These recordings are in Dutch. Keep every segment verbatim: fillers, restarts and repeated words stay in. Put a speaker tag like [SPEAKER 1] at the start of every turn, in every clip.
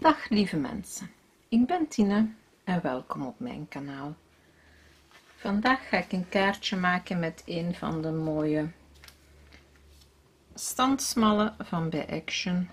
[SPEAKER 1] Dag lieve mensen, ik ben Tine en welkom op mijn kanaal. Vandaag ga ik een kaartje maken met een van de mooie standsmallen van bij Action.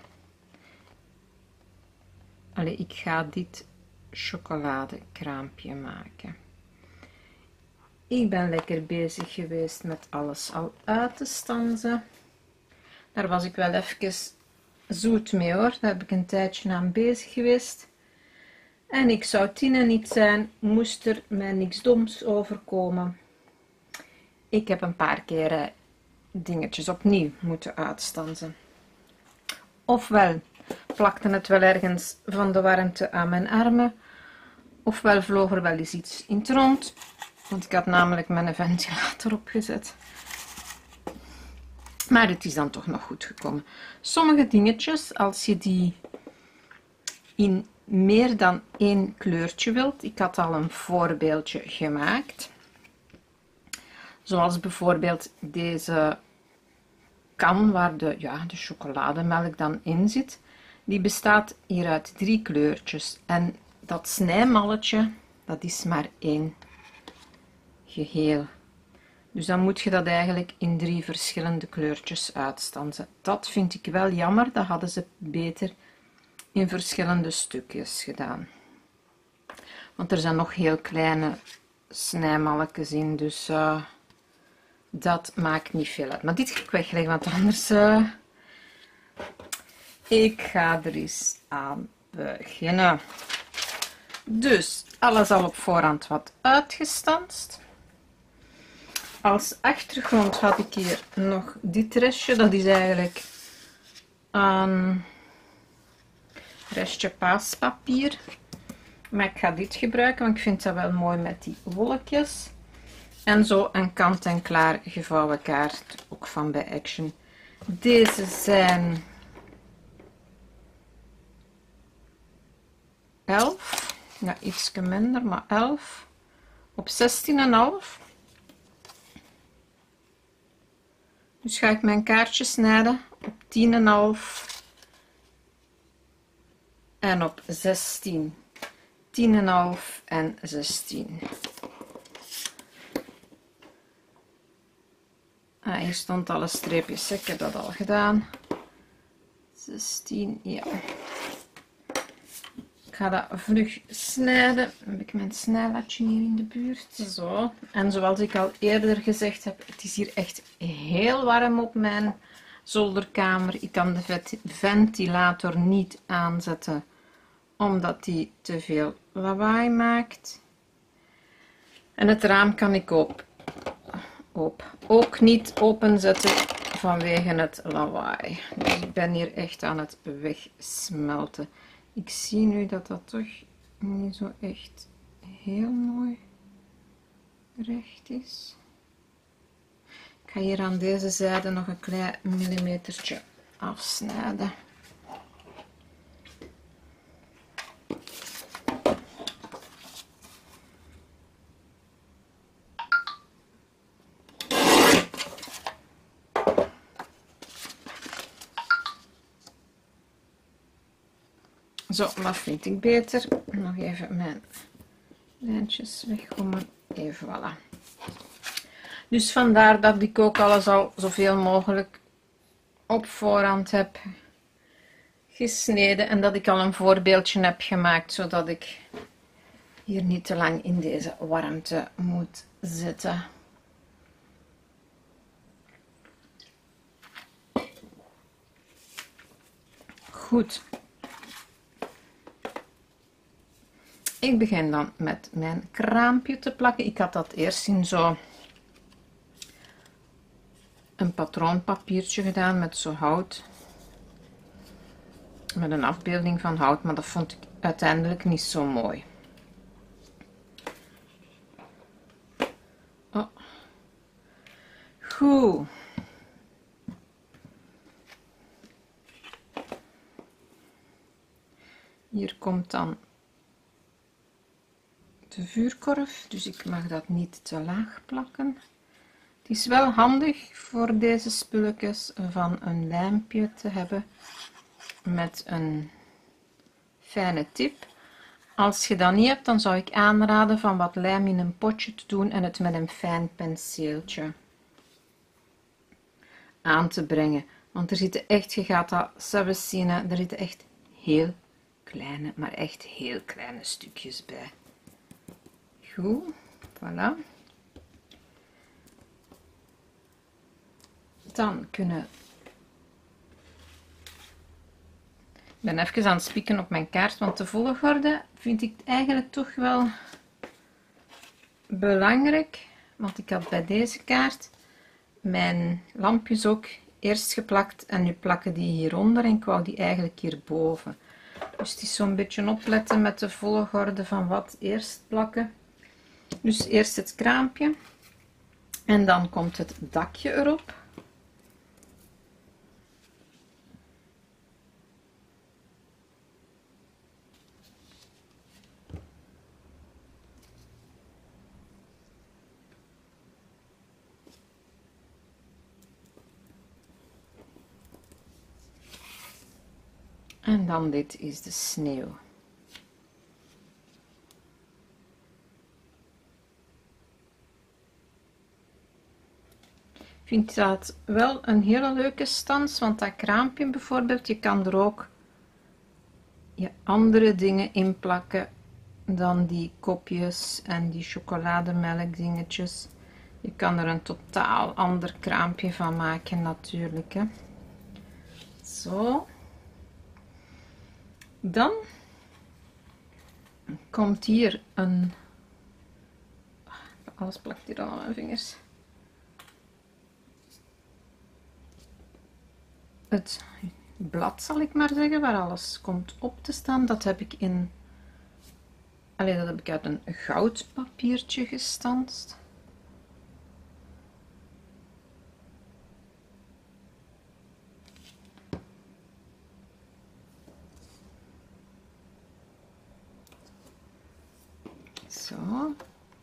[SPEAKER 1] Allee, ik ga dit chocoladekraampje maken. Ik ben lekker bezig geweest met alles al uit te stanzen. Daar was ik wel even zoet mee hoor, daar heb ik een tijdje aan bezig geweest. En ik zou Tine niet zijn, moest er mij niks doms overkomen. Ik heb een paar keer dingetjes opnieuw moeten uitstanzen. Ofwel plakte het wel ergens van de warmte aan mijn armen, ofwel vloog er wel eens iets in het rond, want ik had namelijk mijn ventilator opgezet. Maar het is dan toch nog goed gekomen. Sommige dingetjes, als je die in meer dan één kleurtje wilt, ik had al een voorbeeldje gemaakt. Zoals bijvoorbeeld deze kan waar de, ja, de chocolademelk dan in zit. Die bestaat hier uit drie kleurtjes. En dat snijmalletje, dat is maar één geheel. Dus dan moet je dat eigenlijk in drie verschillende kleurtjes uitstanzen. Dat vind ik wel jammer, dat hadden ze beter in verschillende stukjes gedaan. Want er zijn nog heel kleine snijmalletjes in, dus uh, dat maakt niet veel uit. Maar dit ga ik wegleggen, want anders... Uh, ik ga er eens aan beginnen. Dus, alles al op voorhand wat uitgestanst. Als achtergrond had ik hier nog dit restje, dat is eigenlijk een restje paaspapier. Maar ik ga dit gebruiken, want ik vind dat wel mooi met die wolkjes. En zo een kant-en-klaar gevouwen kaart, ook van bij Action. Deze zijn elf, ja iets minder, maar elf op zestien komma vijf. Dus ga ik mijn kaartje snijden op tien komma vijf en op zestien. tien komma vijf en zestien. Ah, hier stond alle streepjes, ik heb dat al gedaan. zestien, ja. Ik ga dat vlug snijden. Dan heb ik mijn snijlatje hier in de buurt. Zo. En zoals ik al eerder gezegd heb, het is hier echt heel warm op mijn zolderkamer. Ik kan de ventilator niet aanzetten, omdat die te veel lawaai maakt. En het raam kan ik op, op, ook niet openzetten vanwege het lawaai. Dus ik ben hier echt aan het wegsmelten. Ik zie nu dat dat toch niet zo echt heel mooi recht is. Ik ga hier aan deze zijde nog een klein millimetertje afsnijden. Zo, dat vind ik beter. Nog even mijn lijntjes wegkomen. Even, voilà. Dus vandaar dat ik ook alles al zoveel mogelijk op voorhand heb gesneden. En dat ik al een voorbeeldje heb gemaakt, zodat ik hier niet te lang in deze warmte moet zitten. Goed. Ik begin dan met mijn kraampje te plakken. Ik had dat eerst in zo een patroonpapiertje gedaan met zo hout. Met een afbeelding van hout, maar dat vond ik uiteindelijk niet zo mooi. Oh. Goed. Hier komt dan de vuurkorf, dus ik mag dat niet te laag plakken. Het is wel handig voor deze spulletjes van een lijmpje te hebben met een fijne tip. Als je dat niet hebt, dan zou ik aanraden van wat lijm in een potje te doen en het met een fijn penseeltje aan te brengen. Want er zitten echt, je gaat dat zelfs zien, hè, er zitten echt heel kleine, maar echt heel kleine stukjes bij. Goed, voilà. Dan kunnen... Ik ben even aan het spieken op mijn kaart, want de volgorde vind ik eigenlijk toch wel belangrijk. Want ik had bij deze kaart mijn lampjes ook eerst geplakt en nu plakken die hieronder en ik wou die eigenlijk hierboven. Dus het is zo'n beetje opletten met de volgorde van wat eerst plakken. Dus eerst het kraampje en dan komt het dakje erop. En dan dit is de sneeuw. Ik vind dat wel een hele leuke stans, want dat kraampje bijvoorbeeld, je kan er ook je andere dingen in plakken dan die kopjes en die chocolademelk dingetjes. Je kan er een totaal ander kraampje van maken natuurlijk, hè. Zo. Dan komt hier een... Alles plakt hier al aan mijn vingers. Het blad, zal ik maar zeggen, waar alles komt op te staan. Dat heb ik in... Allee, dat heb ik uit een goudpapiertje gestanst. Zo.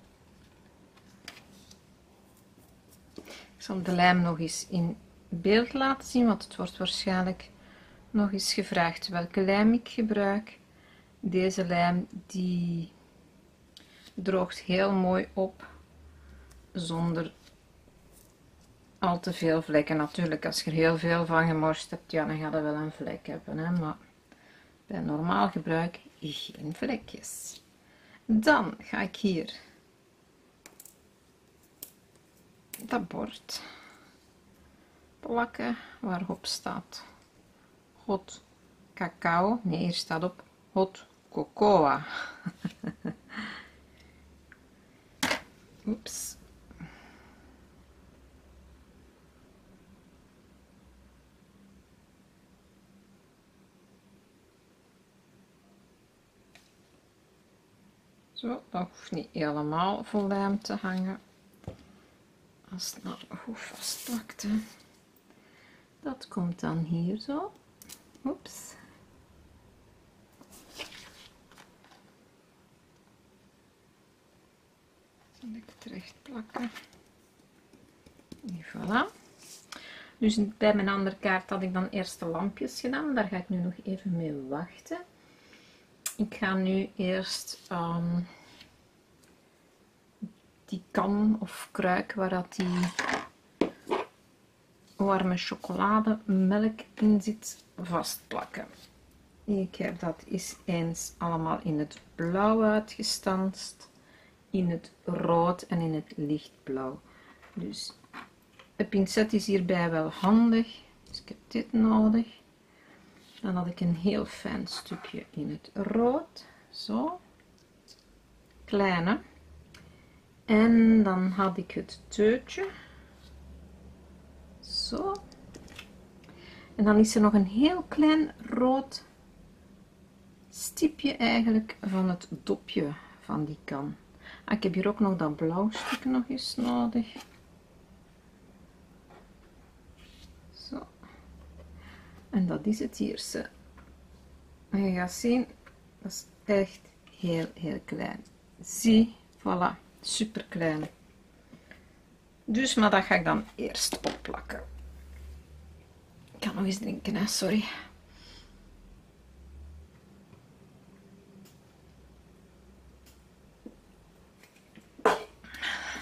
[SPEAKER 1] Ik zal de lijm nog eens in beeld laten zien, want het wordt waarschijnlijk nog eens gevraagd welke lijm ik gebruik. Deze lijm die droogt heel mooi op zonder al te veel vlekken. Natuurlijk, als je er heel veel van gemorst hebt, ja, dan gaat er wel een vlek hebben, hè? Maar bij normaal gebruik geen vlekjes. Dan ga ik hier dat bord plakken waarop staat hot cacao. Nee, hier staat op hot cocoa. Oeps. Zo, dat hoeft niet helemaal vol lijm te hangen. Als het nou goed vastplakt, hè. Dat komt dan hier zo. Oeps. Zal ik het recht plakken. En voilà. Dus bij mijn andere kaart had ik dan eerst de lampjes gedaan. Daar ga ik nu nog even mee wachten. Ik ga nu eerst um, die kan of kruik waar dat die warme chocolademelk in zit vastplakken. Ik heb dat eens eens allemaal in het blauw uitgestanst, in het rood en in het lichtblauw. Dus een pincet is hierbij wel handig. Dus ik heb dit nodig. Dan had ik een heel fijn stukje in het rood. Zo. Kleine. En dan had ik het teutje. Zo. En dan is er nog een heel klein rood stipje eigenlijk van het dopje van die kan. Ah, ik heb hier ook nog dat blauw stuk nog eens nodig. Zo. En dat is het hierse. En je gaat zien, dat is echt heel, heel klein. Zie, voilà, super klein. Dus, maar dat ga ik dan eerst opplakken. Ik kan nog eens drinken, hè, sorry.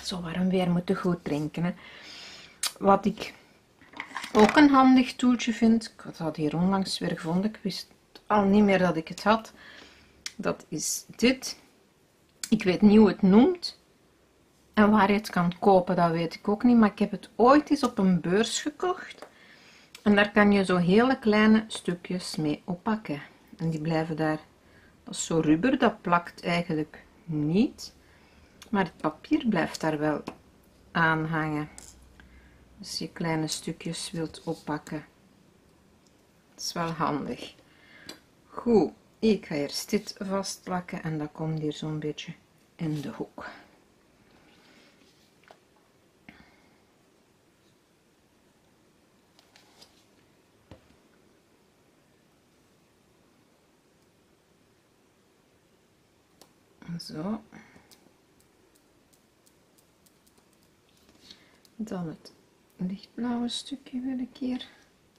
[SPEAKER 1] Zo warm weer moeten goed drinken. Hè. Wat ik ook een handig toeltje vind, ik had dat hier onlangs weer gevonden, ik wist al niet meer dat ik het had. Dat is dit. Ik weet niet hoe het noemt. En waar je het kan kopen, dat weet ik ook niet. Maar ik heb het ooit eens op een beurs gekocht. En daar kan je zo hele kleine stukjes mee oppakken. En die blijven daar. Dat is zo rubber, dat plakt eigenlijk niet. Maar het papier blijft daar wel aan hangen. Als je kleine stukjes wilt oppakken. Dat is wel handig. Goed, ik ga eerst dit vastplakken en dat komt hier zo'n beetje in de hoek. Zo. Dan het lichtblauwe stukje wil ik hier.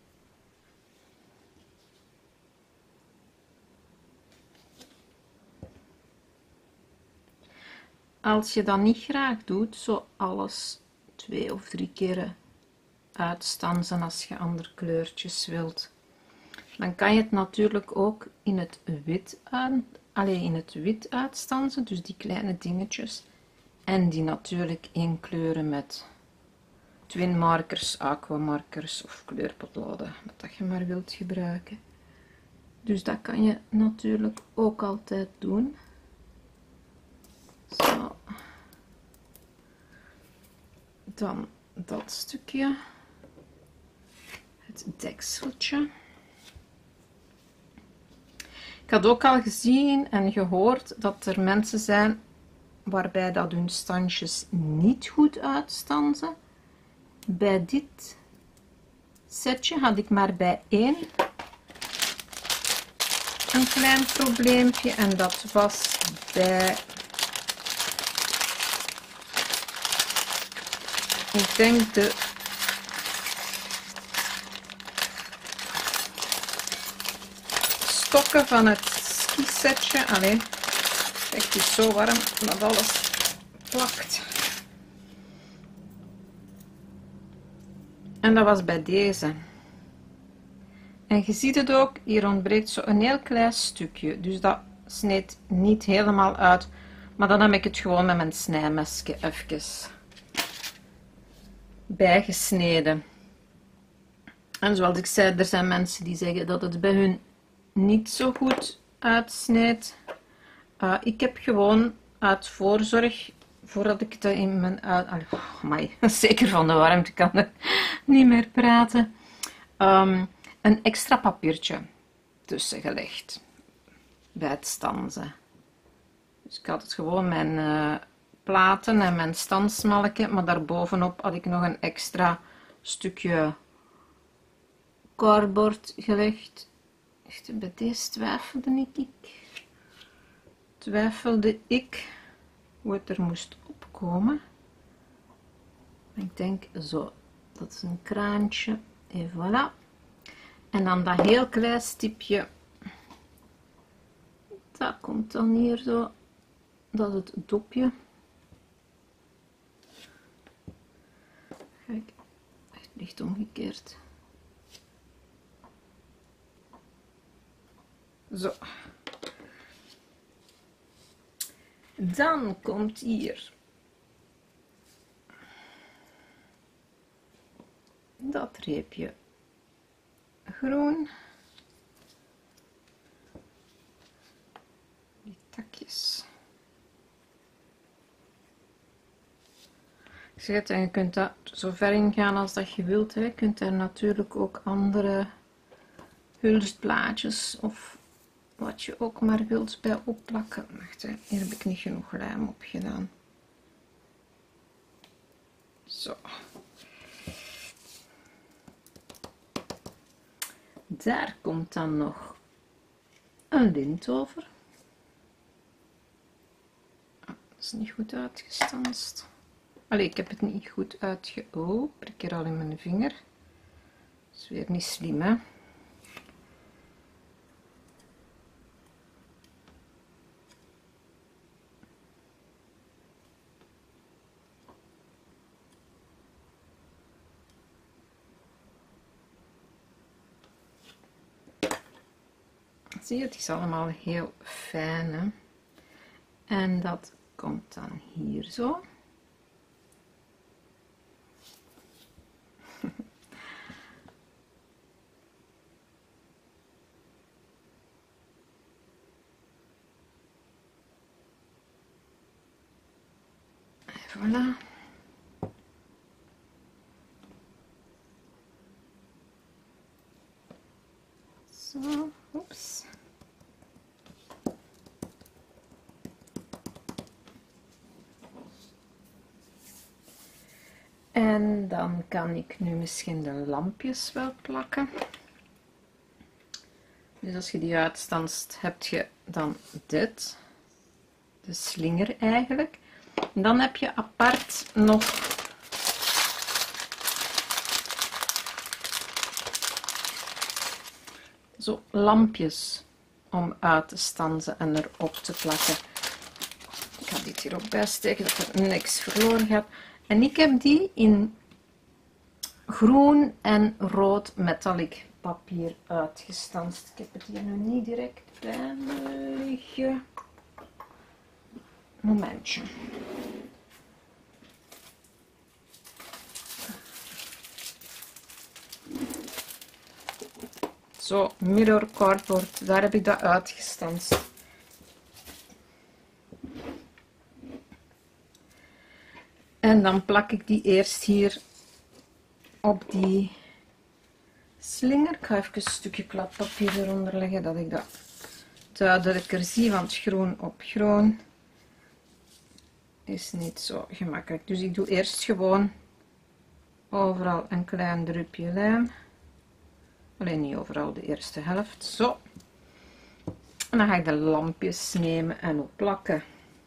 [SPEAKER 1] Als je dat niet graag doet, zo alles twee of drie keren uitstansen als je andere kleurtjes wilt, dan kan je het natuurlijk ook in het wit aan, alleen in het wit uitstansen, dus die kleine dingetjes, en die natuurlijk inkleuren met twin markers, aquamarkers of kleurpotloden, wat dat je maar wilt gebruiken. Dus dat kan je natuurlijk ook altijd doen. Zo. Dan dat stukje, het dekseltje. Ik had ook al gezien en gehoord dat er mensen zijn waarbij dat hun standjes niet goed uitstanzen. Bij dit setje had ik maar bij één een klein probleempje en dat was bij, ik denk de stokken van het skisetje. Allee, kijk, het is zo warm dat alles plakt. En dat was bij deze. En je ziet het ook, hier ontbreekt zo een heel klein stukje. Dus dat sneed niet helemaal uit. Maar dan heb ik het gewoon met mijn snijmesje even bijgesneden. En zoals ik zei, er zijn mensen die zeggen dat het bij hun niet zo goed uitsneed. Uh, ik heb gewoon uit voorzorg, voordat ik het in mijn uit... Oh, amai, zeker van de warmte kan ik niet meer praten. Um, een extra papiertje tussen gelegd bij het stanzen. Dus ik had het gewoon mijn uh, platen en mijn stansmalken, maar daarbovenop had ik nog een extra stukje cardboard gelegd. Echt, bij deze twijfelde ik, twijfelde ik hoe het er moest opkomen. Ik denk zo, dat is een kraantje en voilà. En dan dat heel klein stipje, dat komt dan hier zo, dat is het dopje. Kijk, het ligt omgekeerd. Zo. Dan komt hier dat reepje groen. Die takjes. Ik zeg het, en je kunt dat zo ver ingaan als dat je wilt. Hè. Je kunt daar natuurlijk ook andere hulstblaadjes of wat je ook maar wilt bij opplakken. Wacht, hè. Hier heb ik niet genoeg lijm op gedaan. Zo. Daar komt dan nog een lint over. Oh, dat is niet goed uitgestanst. Allee, ik heb het niet goed uitge... Oh, prik er al in mijn vinger. Dat is weer niet slim, hè. Zie je, het is allemaal heel fijn, hè? En dat komt dan hier zo. Voilà. Zo, oeps. En dan kan ik nu misschien de lampjes wel plakken. Dus als je die uitstanst, heb je dan dit. De slinger eigenlijk. En dan heb je apart nog zo lampjes om uit te stanzen en erop te plakken. Ik ga dit hier ook bijsteken dat er niks verloren gaat. En ik heb die in groen en rood metallic papier uitgestanst. Ik heb het hier nu niet direct bij me liggen. Momentje. Zo, mirror cardboard, daar heb ik dat uitgestanst. En dan plak ik die eerst hier op die slinger. Ik ga even een stukje kladpapier eronder leggen, dat ik dat duidelijker zie, want groen op groen is niet zo gemakkelijk. Dus ik doe eerst gewoon overal een klein drupje lijm. Alleen niet overal, de eerste helft. Zo. En dan ga ik de lampjes nemen en opplakken.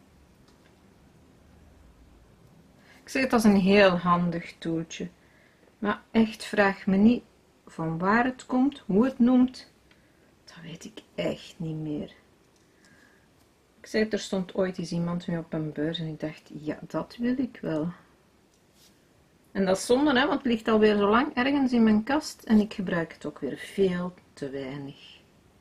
[SPEAKER 1] Ik zeg het als een heel handig toeltje. Maar echt, vraag me niet van waar het komt, hoe het noemt. Dat weet ik echt niet meer. Ik zei, er stond ooit eens iemand mee op een beurs en ik dacht, ja, dat wil ik wel. En dat is zonde, hè, want het ligt alweer zo lang ergens in mijn kast en ik gebruik het ook weer veel te weinig.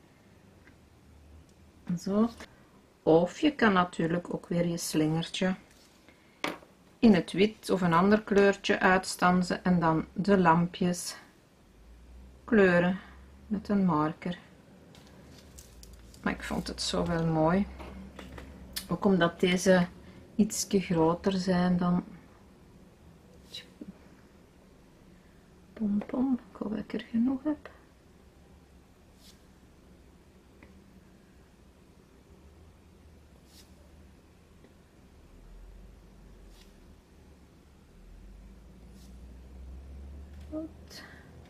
[SPEAKER 1] Zo. Of je kan natuurlijk ook weer je slingertje in het wit of een ander kleurtje uitstanzen en dan de lampjes kleuren met een marker. Maar ik vond het zo wel mooi. Ook omdat deze ietsje groter zijn dan pompom. Ik hoop dat ik er genoeg heb. Goed.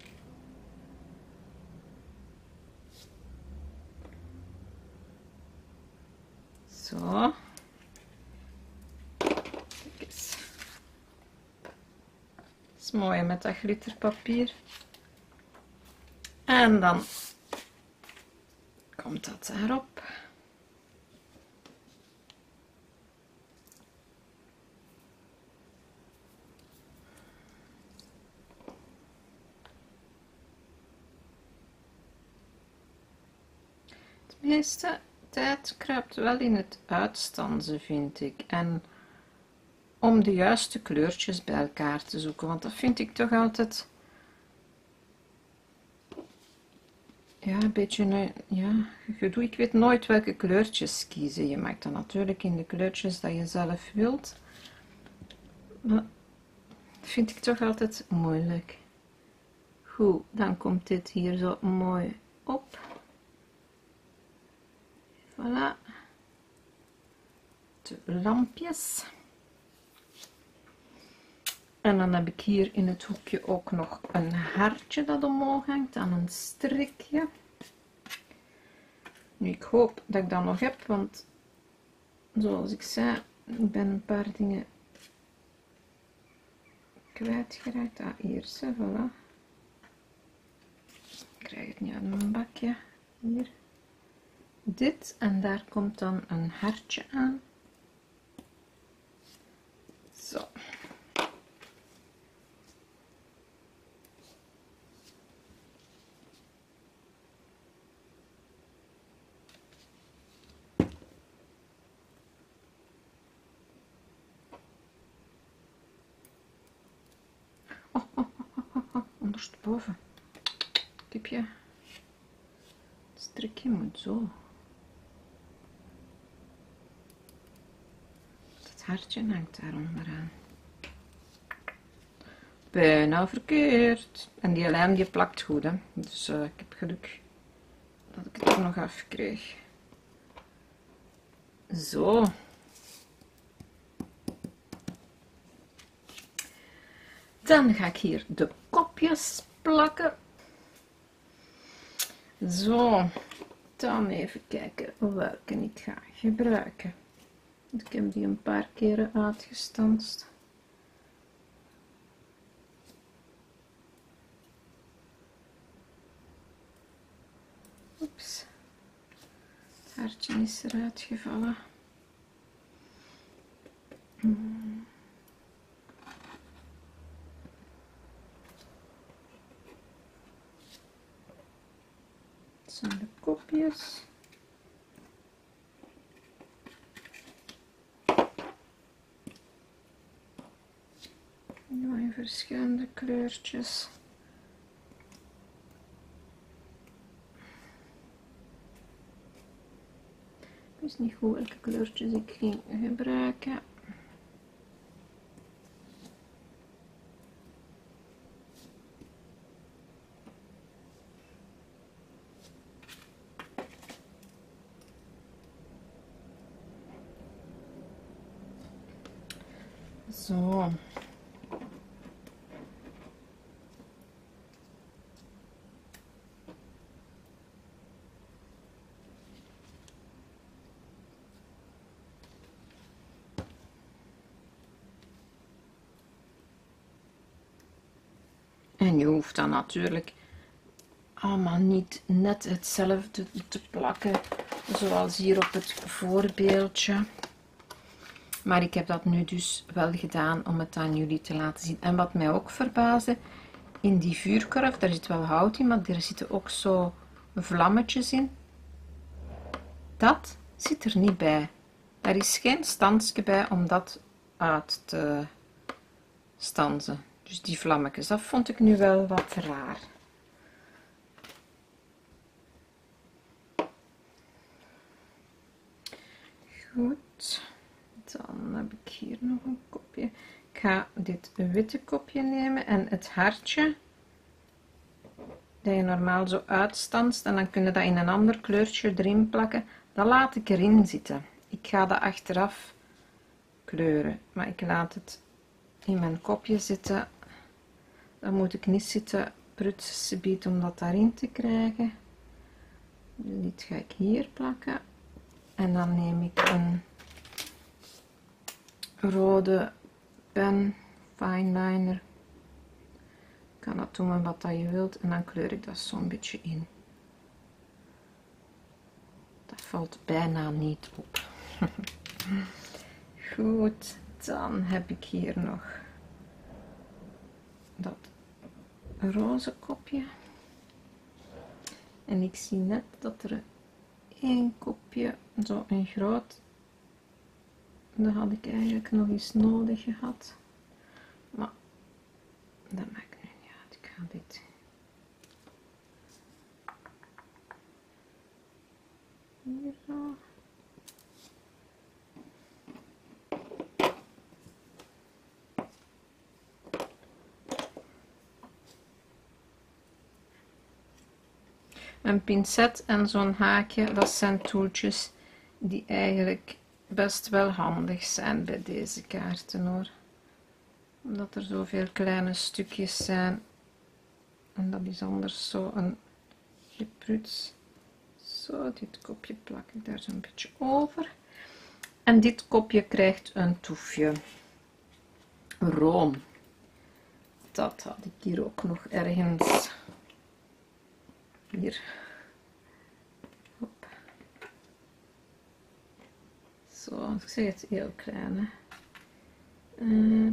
[SPEAKER 1] Zo. Kijk eens. Dat is mooi met dat glitterpapier. En dan komt dat daarop. De meeste tijd kruipt wel in het uitstanzen, vind ik. En om de juiste kleurtjes bij elkaar te zoeken, want dat vind ik toch altijd ja, een beetje een ja, gedoe. Ik weet nooit welke kleurtjes kiezen. Je maakt dan natuurlijk in de kleurtjes dat je zelf wilt. Maar dat vind ik toch altijd moeilijk. Goed, dan komt dit hier zo mooi op. Voilà. De lampjes. En dan heb ik hier in het hoekje ook nog een hartje dat omhoog hangt aan een strikje. Nu, ik hoop dat ik dat nog heb, want zoals ik zei, ik ben een paar dingen kwijtgeraakt. Ah, hier, zo, voilà. Ik krijg het niet uit mijn bakje. Hier. Dit, en daar komt dan een hartje aan. Zo. borst boven. Tipje. Het strikje moet zo. Het hartje hangt daar onderaan. Bijna verkeerd. En die lijm die plakt goed, hè. Dus uh, ik heb geluk dat ik het er nog af kreeg. Zo. Dan ga ik hier de kopjes plakken. Zo. Dan even kijken welke ik ga gebruiken. Ik heb die een paar keren uitgestanst. Oeps. Het hartje is eruit gevallen. Hmm. Dit zijn de kopjes. Nu in verschillende kleurtjes. Ik wist niet goed welke kleurtjes ik ging gebruiken. Zo. En je hoeft dan natuurlijk allemaal niet net hetzelfde te plakken zoals hier op het voorbeeldje. Maar ik heb dat nu dus wel gedaan om het aan jullie te laten zien. En wat mij ook verbaasde, in die vuurkorf, daar zit wel hout in, maar er zitten ook zo vlammetjes in. Dat zit er niet bij. Er is geen standje bij om dat uit te stanzen. Dus die vlammetjes, dat vond ik nu wel wat raar. Goed. Dan heb ik hier nog een kopje. Ik ga dit witte kopje nemen en het hartje dat je normaal zo uitstanst en dan kun je dat in een ander kleurtje erin plakken. Dat laat ik erin zitten. Ik ga dat achteraf kleuren, maar ik laat het in mijn kopje zitten. Dan moet ik niet zitten prutsen om dat daarin te krijgen. Dit ga ik hier plakken en dan neem ik een rode pen, fineliner. Je kan dat doen wat dat je wilt en dan kleur ik dat zo'n beetje in. Dat valt bijna niet op. Goed, dan heb ik hier nog dat roze kopje. En ik zie net dat er één kopje, zo een groot, dat had ik eigenlijk nog eens nodig gehad. Maar dat maakt nu niet uit. Ik ga dit hier zo. Een pincet en zo'n haakje, dat zijn toeltjes die eigenlijk best wel handig zijn bij deze kaarten hoor. Omdat er zoveel kleine stukjes zijn. En dat is anders zo een gepruts. Zo, dit kopje plak ik daar zo'n beetje over. En dit kopje krijgt een toefje room. Dat had ik hier ook nog ergens. Hier. Hop. Zo, ik zeg het heel klein. Hè. Uh,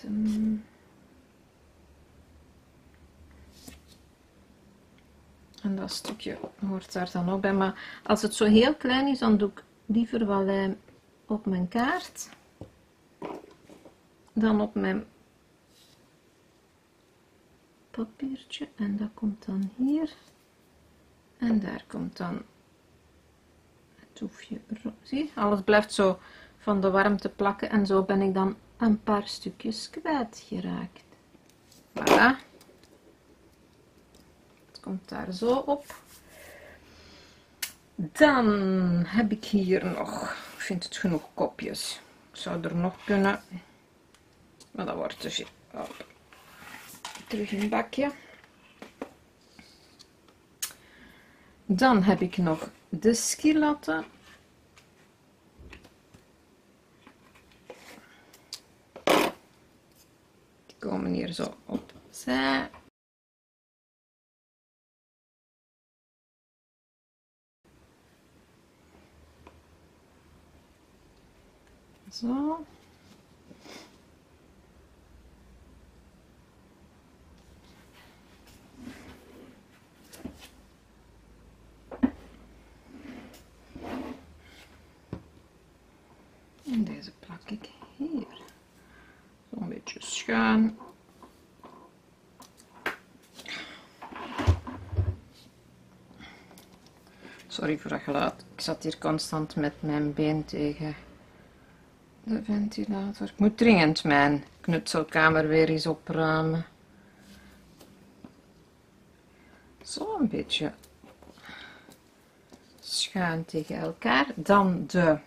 [SPEAKER 1] en dat stukje hoort daar dan ook bij. Maar als het zo heel klein is, dan doe ik liever wat lijm op mijn kaart dan op mijn papiertje en dat komt dan hier. En daar komt dan het hoefje. Zie, alles blijft zo van de warmte plakken en zo ben ik dan een paar stukjes kwijtgeraakt. Voilà. Het komt daar zo op. Dan heb ik hier nog, ik vind het genoeg kopjes. Ik zou er nog kunnen, maar dat wordt te veel. Hop. Terug in het bakje. Dan heb ik nog de skilletten. Die komen hier zo opzij. Zo. En deze plak ik hier. Zo'n beetje schuin. Sorry voor dat geluid. Ik zat hier constant met mijn been tegen de ventilator. Ik moet dringend mijn knutselkamer weer eens opruimen. Zo een beetje schuin tegen elkaar. Dan de,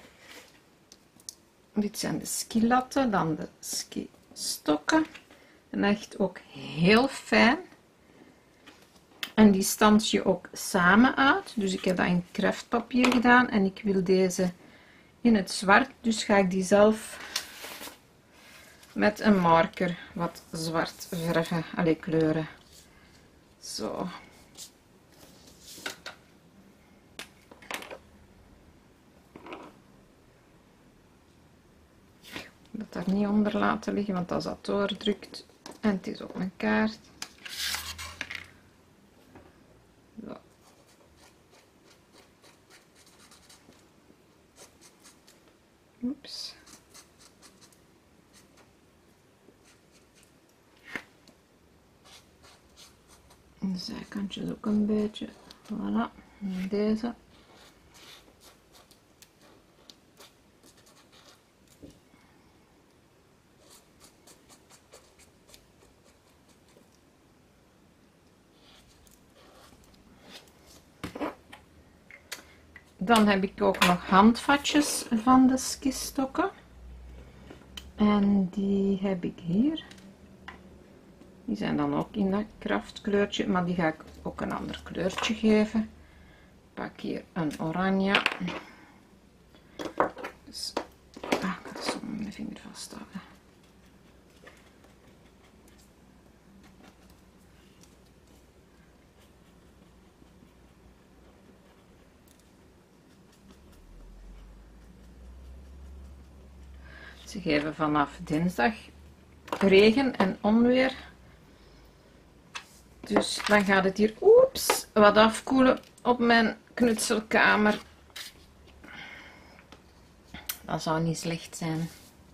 [SPEAKER 1] dit zijn de skilatten, dan de skistokken. En echt ook heel fijn. En die stand je ook samen uit. Dus ik heb dat in kraftpapier gedaan en ik wil deze in het zwart. Dus ga ik die zelf met een marker wat zwart verven. Allee, kleuren. Zo. Dat daar niet onder laten liggen, want als dat doordrukt en het is op mijn kaart. Zo. Oeps. En de zijkantjes ook een beetje. Voilà. En deze. Dan heb ik ook nog handvatjes van de skistokken. En die heb ik hier. Die zijn dan ook in dat kraftkleurtje, maar die ga ik ook een ander kleurtje geven. Ik pak hier een oranje. Dus, ah, ik ga zo met mijn vinger vasthouden. Ze geven vanaf dinsdag regen en onweer. Dus dan gaat het hier oeps, wat afkoelen op mijn knutselkamer. Dat zou niet slecht zijn.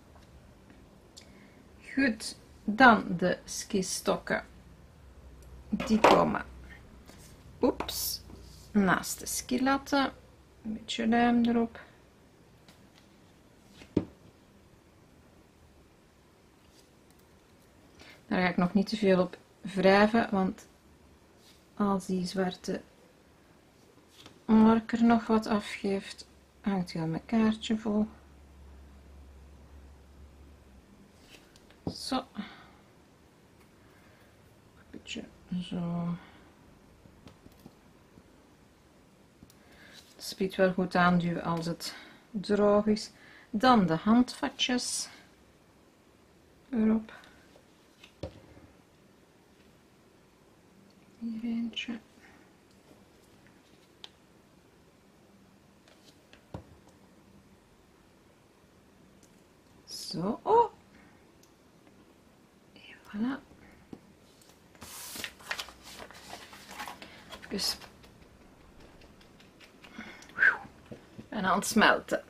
[SPEAKER 1] Goed, dan de skistokken. Die komen oeps, naast de skilatten. Een beetje lijm erop. Daar ga ik nog niet te veel op wrijven, want als die zwarte marker nog wat afgeeft, hangt hij al mijn kaartje vol. Zo. Een beetje zo. Het spiedt wel goed aanduwen als het droog is. Dan de handvatjes erop. Hier eentje. Zo. Oh. En voilà. Even. En aan het smelten.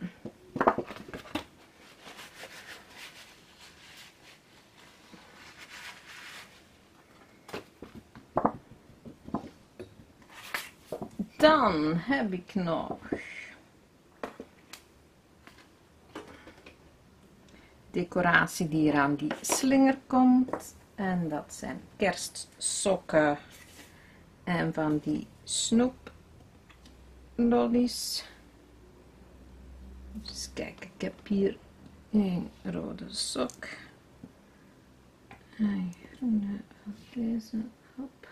[SPEAKER 1] Dan heb ik nog decoratie die hier aan die slinger komt. En dat zijn kerstsokken en van die snoeplollies. Dus kijk, ik heb hier een rode sok. Een groene van deze. Hop.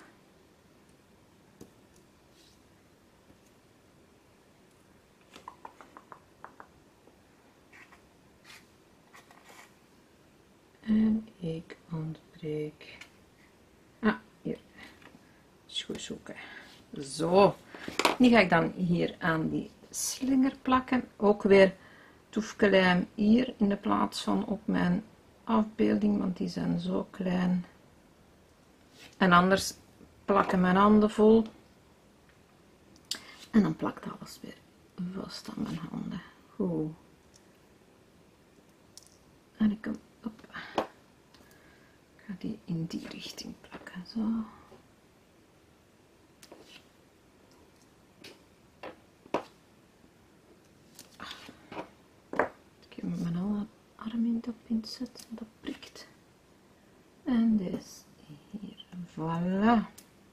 [SPEAKER 1] En ik ontbreek. Ah, hier. Goed zoeken. Zo. Die ga ik dan hier aan die slinger plakken. Ook weer toefkelijm hier in de plaats van op mijn afbeelding, want die zijn zo klein. En anders plakken mijn handen vol. En dan plakt alles weer vast aan mijn handen. Goed. En ik, op, ik ga die in die richting plakken. Zo. Ik heb mijn alle arm in de pint zetten, dat prikt. En deze hier. Voilà.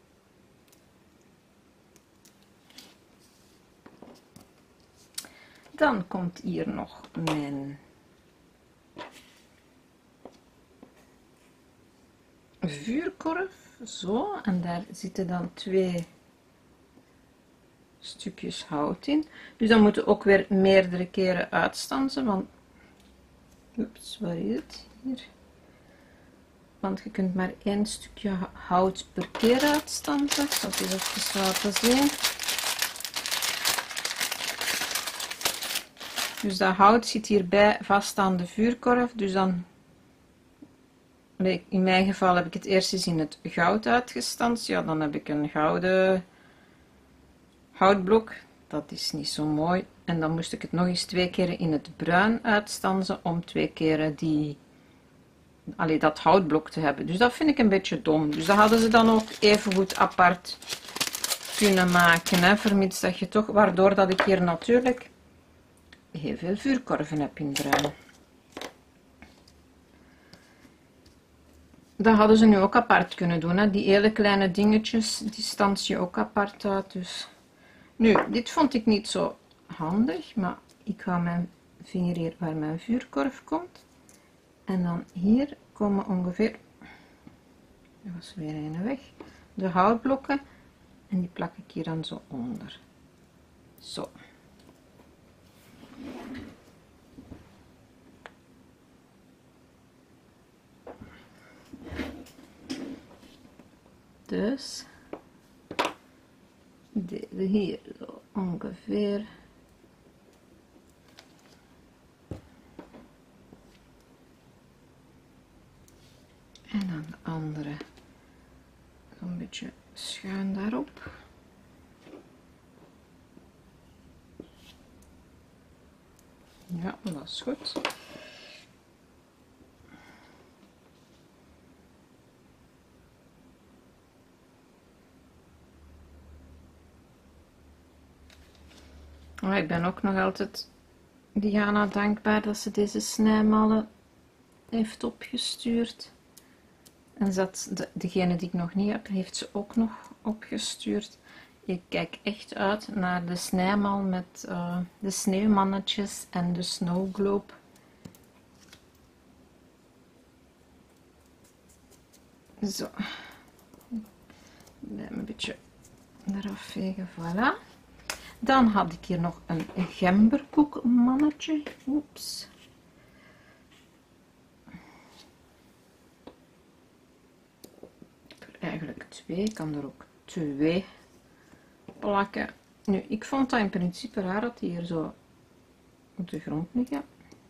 [SPEAKER 1] Dan komt hier nog mijn vuurkorf. Zo, en daar zitten dan twee stukjes hout in. Dus dan moeten we ook weer meerdere keren uitstansen, want ups, waar is het? Hier. Want je kunt maar één stukje hout per keer uitstansen. Ik zal het eens even laten zien. Dus dat hout zit hierbij vast aan de vuurkorf. Dus dan, in mijn geval heb ik het eerst eens in het goud uitgestanst. Ja, dan heb ik een gouden houtblok. Dat is niet zo mooi. En dan moest ik het nog eens twee keer in het bruin uitstansen om twee keer die, allee, dat houtblok te hebben. Dus dat vind ik een beetje dom. Dus dat hadden ze dan ook even goed apart kunnen maken. Hè, vermits dat je toch, waardoor dat ik hier natuurlijk heel veel vuurkorven heb in bruin. Dat hadden ze nu ook apart kunnen doen. Hè. Die hele kleine dingetjes, die stans je ook apart uit. Dus. Nu, dit vond ik niet zo handig, maar ik ga mijn vinger hier waar mijn vuurkorf komt. En dan hier komen ongeveer, er was weer een weg, de houtblokken. En die plak ik hier dan zo onder. Zo. Dus deze hier zo ongeveer. En dan de andere zo'n beetje schuin daarop. Ja, dat is goed. Oh, ik ben ook nog altijd Diana dankbaar dat ze deze snijmallen heeft opgestuurd. En dat de, degene die ik nog niet heb, heeft ze ook nog opgestuurd. Ik kijk echt uit naar de snijmal met uh, de sneeuwmannetjes en de snow globe. Zo. Een beetje eraf vegen, voilà. Dan had ik hier nog een gemberkoekmannetje. Oeps. Eigenlijk twee, ik kan er ook twee plakken. Nu, ik vond dat in principe raar dat die hier zo op de grond liggen.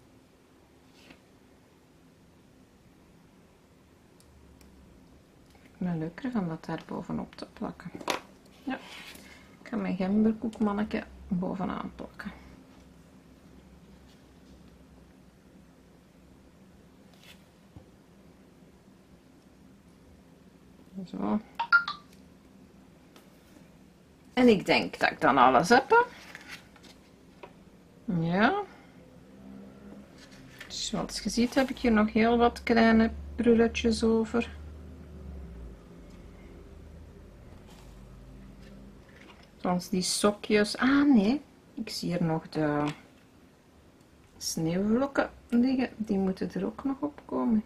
[SPEAKER 1] Ik vind het leuker van dat daar bovenop te plakken. Ja, ik ga mijn gemberkoekmannetje bovenaan plakken. Zo. En ik denk dat ik dan alles heb. Ja. Zoals je ziet heb ik hier nog heel wat kleine prulletjes over. Zoals die sokjes. Ah nee, ik zie hier nog de sneeuwvlokken liggen. Die moeten er ook nog op komen.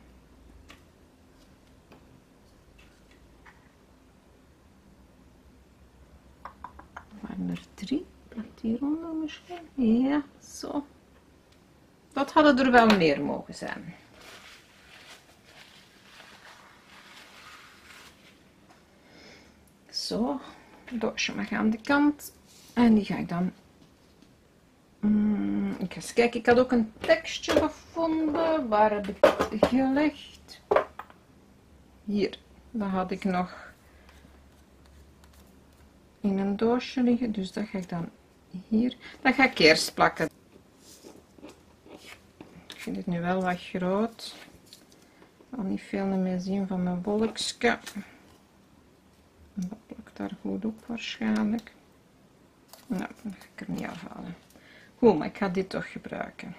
[SPEAKER 1] Er waren er drie. Plakt hieronder misschien? Ja, zo. Dat hadden er wel meer mogen zijn. Zo, doosje mag aan de kant. En die ga ik dan... Mm, ik ga eens kijken, ik had ook een tekstje gevonden. Waar heb ik het gelegd? Hier, dat had ik nog in een doosje liggen. Dus dat ga ik dan hier... Dat ga ik eerst plakken. Ik vind het nu wel wat groot. Ik kan niet veel meer zien van mijn wolkje. Dat plakt daar goed op waarschijnlijk. Nou, dat ga ik er niet afhalen. Goed, maar ik ga dit toch gebruiken.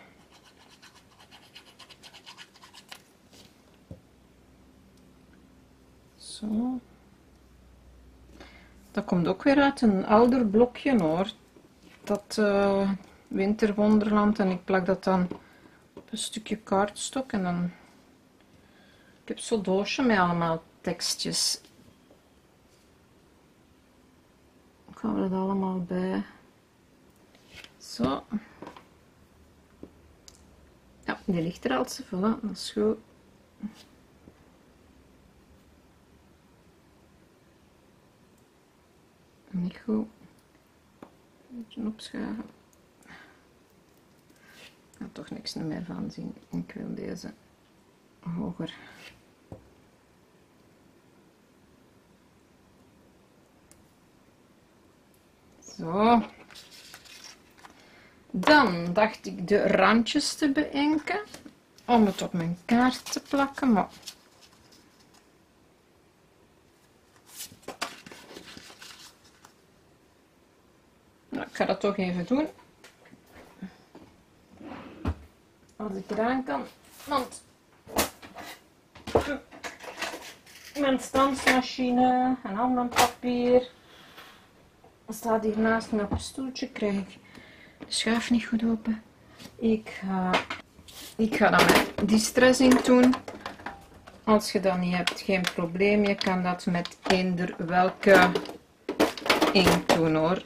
[SPEAKER 1] Zo. Dat komt ook weer uit een ouder blokje hoor. Dat uh, Winterwonderland. En ik plak dat dan op een stukje kaartstok. En dan... Ik heb zo'n doosje met allemaal tekstjes. Ik hou dat allemaal bij. Zo. Ja, die ligt er al zo. Voilà, dat is goed. Niet goed. Een beetje opschuiven. Ik ga toch niks meer van zien. Ik wil deze hoger. Zo. Dan dacht ik de randjes te beïnken om het op mijn kaart te plakken, maar nou, ik ga dat toch even doen. Als ik eraan kan, want mijn stansmachine en al mijn papier staat hier naast me op een stoeltje, krijg ik de schuif niet goed open. Ik ga, ik ga dan met distressing doen. Als je dat niet hebt, geen probleem. Je kan dat met eender welke inkt doen hoor.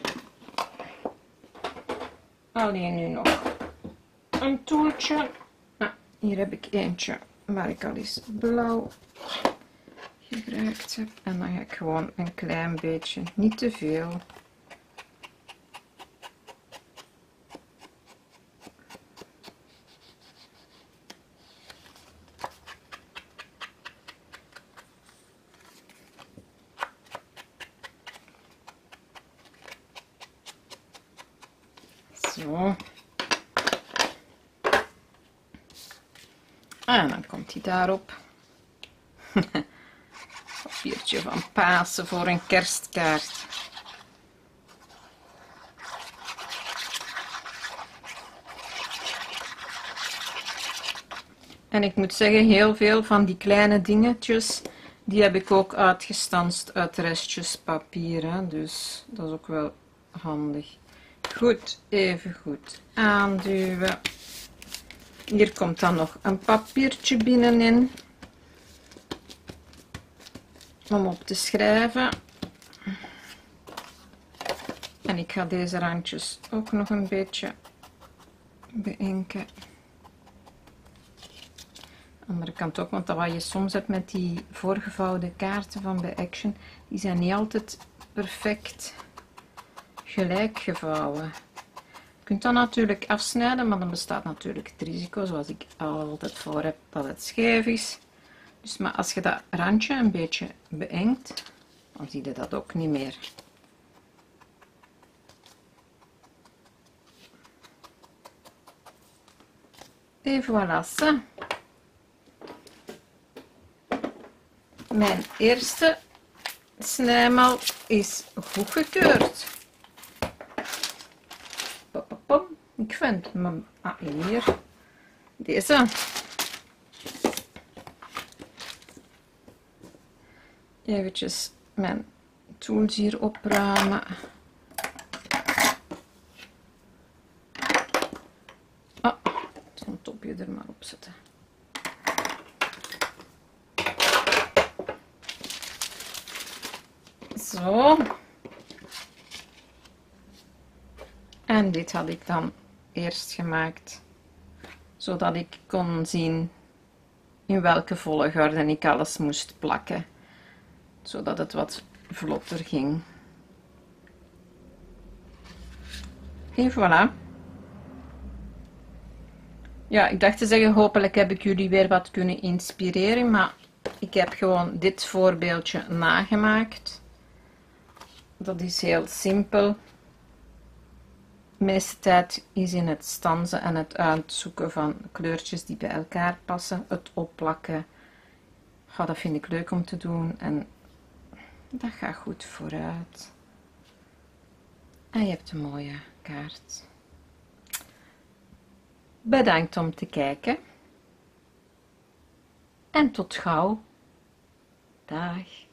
[SPEAKER 1] Alleen nu nog een toeltje. Nou, hier heb ik eentje waar ik al eens blauw gebruikt heb. En dan ga ik gewoon een klein beetje, niet te veel. Zo. En dan komt hij daarop. Papiertje van Pasen voor een kerstkaart. En ik moet zeggen, heel veel van die kleine dingetjes, die heb ik ook uitgestanst uit restjes papier. Hè? Dus dat is ook wel handig. Goed, even goed aanduwen. Hier komt dan nog een papiertje binnenin. Om op te schrijven. En ik ga deze randjes ook nog een beetje beïnken. Andere kant ook, want dat wat je soms hebt met die voorgevouwde kaarten van bij Action, die zijn niet altijd perfect gelijk gevouwen. Je kunt dat natuurlijk afsnijden, maar dan bestaat natuurlijk het risico, zoals ik altijd voor heb, dat het scheef is. Dus, maar als je dat randje een beetje beëngt, dan zie je dat ook niet meer. En voilà, ça. Mijn eerste snijmal is goedgekeurd. Ik vind me... Ah, hier. Deze. Eventjes mijn tools hier opruimen. Ah, zo'n topje er maar op zetten. Zo. En dit had ik dan eerst gemaakt, zodat ik kon zien in welke volgorde ik alles moest plakken, zodat het wat vlotter ging. En voilà. Ja, ik dacht te zeggen, hopelijk heb ik jullie weer wat kunnen inspireren, maar ik heb gewoon dit voorbeeldje nagemaakt. Dat is heel simpel. De meeste tijd is in het stanzen en het uitzoeken van kleurtjes die bij elkaar passen. Het opplakken. Ja, dat vind ik leuk om te doen en dat gaat goed vooruit. En je hebt een mooie kaart. Bedankt om te kijken. En tot gauw. Dag.